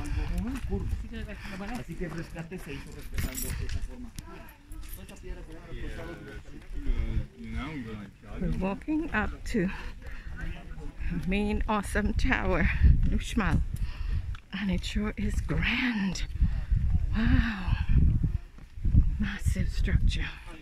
Así que el rescate se hizo respetando esa forma. We're walking up to the main awesome tower, Uxmal, and it sure is grand. Wow, massive structure.